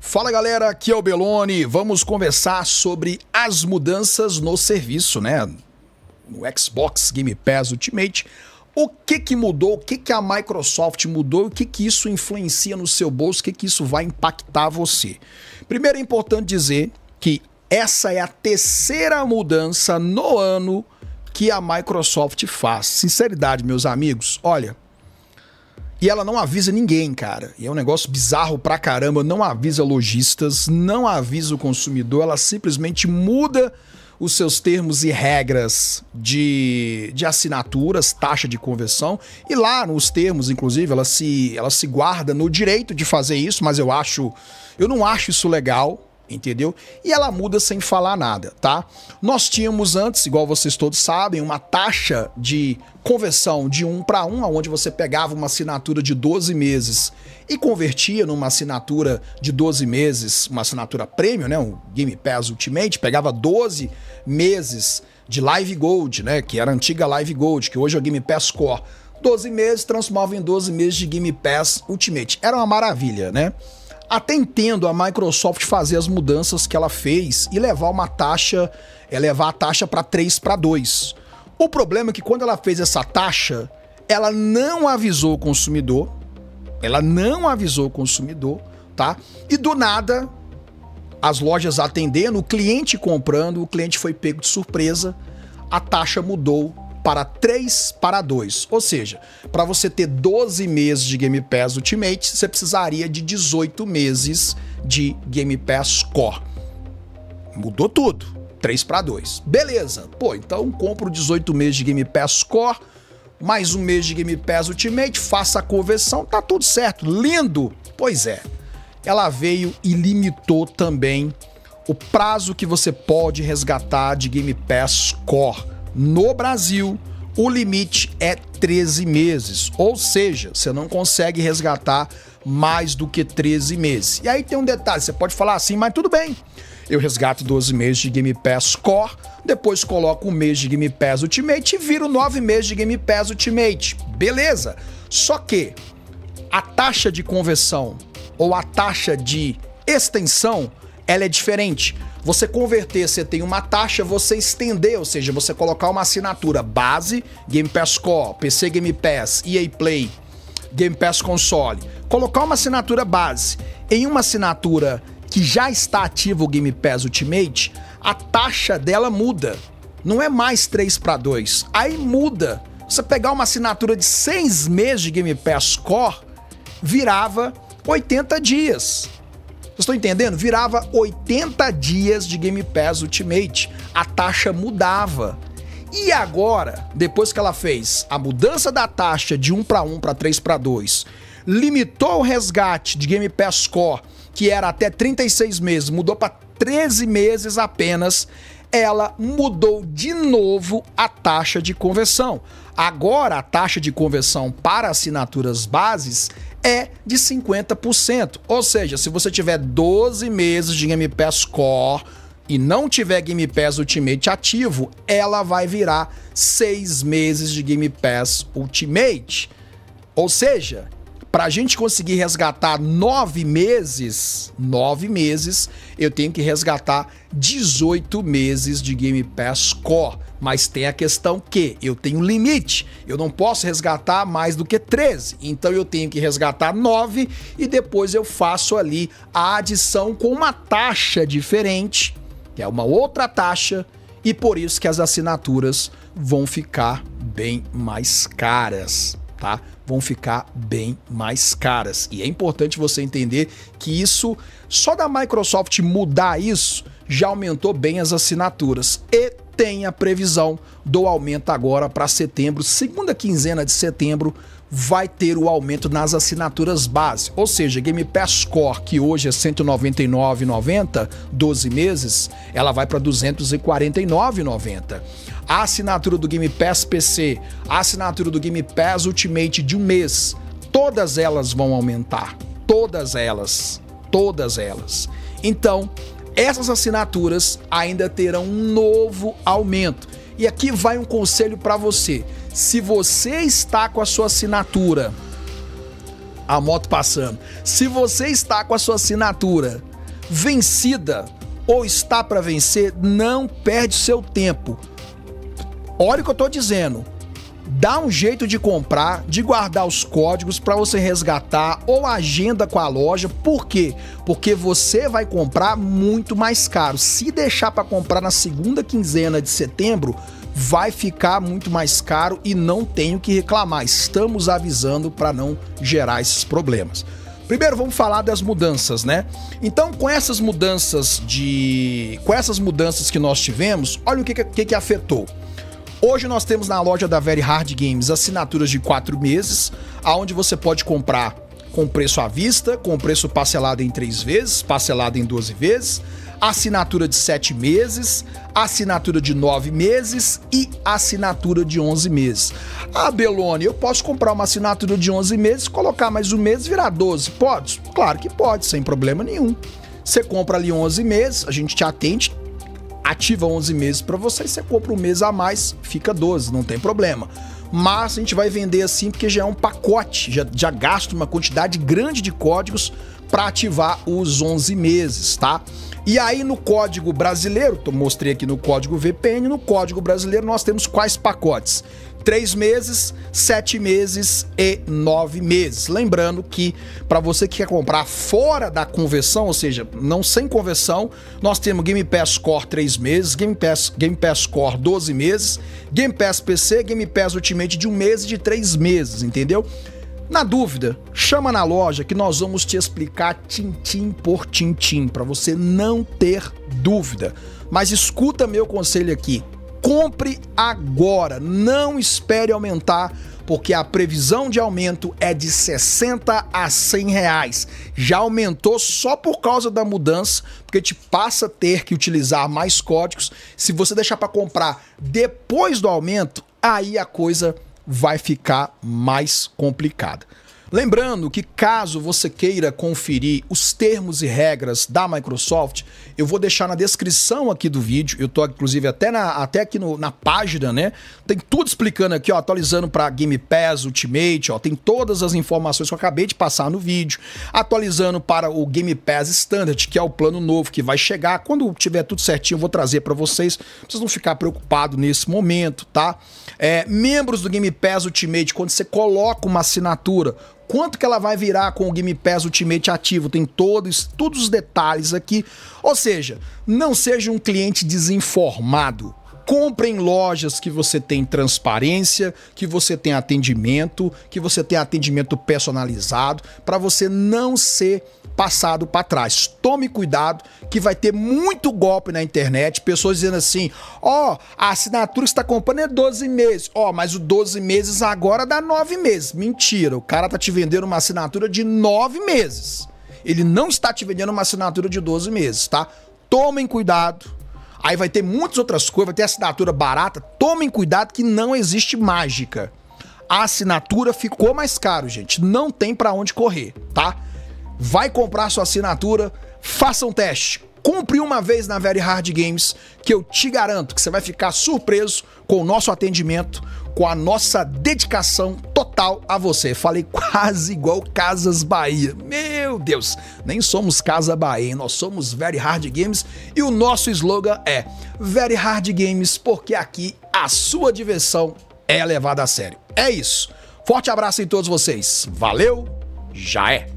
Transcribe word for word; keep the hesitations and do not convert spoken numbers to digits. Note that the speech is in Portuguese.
Fala galera, aqui é o Beloni, vamos conversar sobre as mudanças no serviço, né? No Xbox Game Pass Ultimate. O que que mudou, o que que a Microsoft mudou, o que que isso influencia no seu bolso, o que que isso vai impactar você. Primeiro é importante dizer que essa é a terceira mudança no ano que a Microsoft faz. Sinceridade, meus amigos, olha... E ela não avisa ninguém, cara. E é um negócio bizarro pra caramba. Não avisa lojistas, não avisa o consumidor. Ela simplesmente muda os seus termos e regras de, de assinaturas, taxa de conversão. E lá nos termos, inclusive, ela se, ela se guarda no direito de fazer isso. Mas eu acho, eu não acho isso legal. Entendeu? E ela muda sem falar nada, tá? Nós tínhamos antes, igual vocês todos sabem, uma taxa de conversão de um para um, onde você pegava uma assinatura de doze meses e convertia numa assinatura de doze meses, uma assinatura premium, né? Um Game Pass Ultimate, pegava doze meses de Live Gold, né? Que era a antiga Live Gold, que hoje é o Game Pass Core. doze meses transformava em doze meses de Game Pass Ultimate. Era uma maravilha, né? Até entendo a Microsoft fazer as mudanças que ela fez e levar uma taxa, é levar a taxa para três para dois. O problema é que quando ela fez essa taxa, ela não avisou o consumidor, ela não avisou o consumidor, tá? E do nada, as lojas atendendo, o cliente comprando, o cliente foi pego de surpresa, a taxa mudou para três para dois, ou seja, para você ter doze meses de Game Pass Ultimate, você precisaria de dezoito meses de Game Pass Core. Mudou tudo, três para dois. Beleza, pô, então compro dezoito meses de Game Pass Core, mais um mês de Game Pass Ultimate, faça a conversão, tá tudo certo, lindo. Pois é, ela veio e limitou também o prazo que você pode resgatar de Game Pass Core. No Brasil, o limite é treze meses, ou seja, você não consegue resgatar mais do que treze meses. E aí tem um detalhe, você pode falar assim, mas tudo bem, eu resgato doze meses de Game Pass Core, depois coloco um mês de Game Pass Ultimate e viro nove meses de Game Pass Ultimate. Beleza, só que a taxa de conversão ou a taxa de extensão, ela é diferente. Você converter, você tem uma taxa, você estender, ou seja, você colocar uma assinatura base, Game Pass Core, P C Game Pass, E A Play, Game Pass Console, colocar uma assinatura base em uma assinatura que já está ativa o Game Pass Ultimate, a taxa dela muda. Não é mais três para dois, aí muda. Você pegar uma assinatura de seis meses de Game Pass Core, virava oitenta dias. Vocês estão entendendo? Virava oitenta dias de Game Pass Ultimate. A taxa mudava. E agora, depois que ela fez a mudança da taxa de um para um para três para dois, limitou o resgate de Game Pass Core, que era até trinta e seis meses, mudou para treze meses apenas, ela mudou de novo a taxa de conversão. Agora, a taxa de conversão para assinaturas bases é de cinquenta por cento. Ou seja, se você tiver doze meses de Game Pass Core e não tiver Game Pass Ultimate ativo, ela vai virar seis meses de Game Pass Ultimate. Ou seja, para a gente conseguir resgatar nove meses, nove meses, eu tenho que resgatar dezoito meses de Game Pass Core. Mas tem a questão que eu tenho um limite, eu não posso resgatar mais do que treze, então eu tenho que resgatar nove e depois eu faço ali a adição com uma taxa diferente, que é uma outra taxa, e por isso que as assinaturas vão ficar bem mais caras, tá? Vão ficar bem mais caras. E é importante você entender que isso, só da Microsoft mudar isso, já aumentou bem as assinaturas. E tem a previsão do aumento agora para setembro, segunda quinzena de setembro, vai ter o aumento nas assinaturas base. Ou seja, Game Pass Core, que hoje é cento e noventa e nove reais e noventa centavos, doze meses, ela vai para duzentos e quarenta e nove reais e noventa centavos. A assinatura do Game Pass P C, a assinatura do Game Pass Ultimate de um mês, todas elas vão aumentar. Todas elas. Todas elas. Então, essas assinaturas ainda terão um novo aumento. E aqui vai um conselho para você. Se você está com a sua assinatura, a moto passando, se você está com a sua assinatura vencida ou está para vencer, não perde seu tempo. Olha o que eu tô dizendo. Dá um jeito de comprar, de guardar os códigos para você resgatar ou agenda com a loja. Por quê? Porque você vai comprar muito mais caro. Se deixar para comprar na segunda quinzena de setembro, vai ficar muito mais caro e não tenho que reclamar. Estamos avisando para não gerar esses problemas. Primeiro vamos falar das mudanças, né? Então, com essas mudanças de, com essas mudanças que nós tivemos, olha o que que, que afetou. Hoje nós temos na loja da Very Hard Games assinaturas de quatro meses, aonde você pode comprar com preço à vista, com preço parcelado em três vezes, parcelado em doze vezes, assinatura de sete meses, assinatura de nove meses e assinatura de onze meses. Ah, Beloni, eu posso comprar uma assinatura de onze meses, colocar mais um mês e virar doze? Pode? Claro que pode, sem problema nenhum. Você compra ali onze meses, a gente te atende, ativa onze meses para você e você compra um mês a mais, fica doze, não tem problema. Mas a gente vai vender assim porque já é um pacote, já, já gasta uma quantidade grande de códigos para ativar os onze meses, tá? E aí no código brasileiro, eu mostrei aqui no código V P N, no código brasileiro nós temos quais pacotes? Três meses, sete meses e nove meses. Lembrando que para você que quer comprar fora da conversão, ou seja, não sem conversão, nós temos Game Pass Core três meses, Game Pass, Game Pass Core doze meses, Game Pass P C, Game Pass Ultimate de um mês e de três meses, entendeu? Na dúvida, chama na loja que nós vamos te explicar tintim por tintim, para você não ter dúvida. Mas escuta meu conselho aqui. Compre agora, não espere aumentar, porque a previsão de aumento é de sessenta a cem reais. Já aumentou só por causa da mudança, porque te passa a ter que utilizar mais códigos. Se você deixar para comprar depois do aumento, aí a coisa vai ficar mais complicada. Lembrando que caso você queira conferir os termos e regras da Microsoft, eu vou deixar na descrição aqui do vídeo, eu tô inclusive até, na, até aqui no, na página, né? Tem tudo explicando aqui, ó, atualizando para Game Pass Ultimate, ó, tem todas as informações que eu acabei de passar no vídeo, atualizando para o Game Pass Standard, que é o plano novo que vai chegar. Quando tiver tudo certinho, eu vou trazer para vocês, pra vocês não ficar preocupados nesse momento, tá? É, membros do Game Pass Ultimate, quando você coloca uma assinatura, quanto que ela vai virar com o Game Pass Ultimate ativo? Tem todos, todos os detalhes aqui. Ou seja, não seja um cliente desinformado. Compre em lojas que você tem transparência, que você tem atendimento, que você tem atendimento personalizado, para você não ser passado para trás. Tome cuidado que vai ter muito golpe na internet, pessoas dizendo assim, ó, oh, a assinatura que você está comprando é doze meses, ó, oh, mas o doze meses agora dá nove meses. Mentira, o cara tá te vendendo uma assinatura de nove meses. Ele não está te vendendo uma assinatura de doze meses, tá? Tomem cuidado. Aí vai ter muitas outras coisas, vai ter assinatura barata. Tomem cuidado que não existe mágica. A assinatura ficou mais caro, gente. Não tem para onde correr, tá? Vai comprar sua assinatura, faça um teste. Compre uma vez na Very Hard Games, que eu te garanto que você vai ficar surpreso com o nosso atendimento, com a nossa dedicação total a você. Falei quase igual Casas Bahia. Meu Deus, nem somos Casa Bahia, hein? Nós somos Very Hard Games e o nosso slogan é Very Hard Games, porque aqui a sua diversão é levada a sério. É isso. Forte abraço em todos vocês. Valeu, já é.